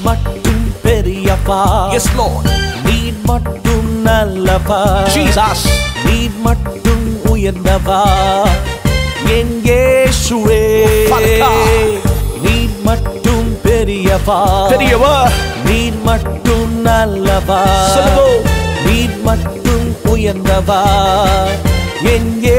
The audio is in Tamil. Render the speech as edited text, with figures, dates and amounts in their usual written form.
மட்டும் பெரியப்பா. Yes Lord. நீர் மட்டும் நல்லப்பா. Jesus. நீர் மட்டும் உயர்ந்தவா என் இயேசுவே. நீர் மட்டும் பெரியவா. நீர் மட்டும் நல்லவா. நீர் மட்டும் உயர்ந்தவா என்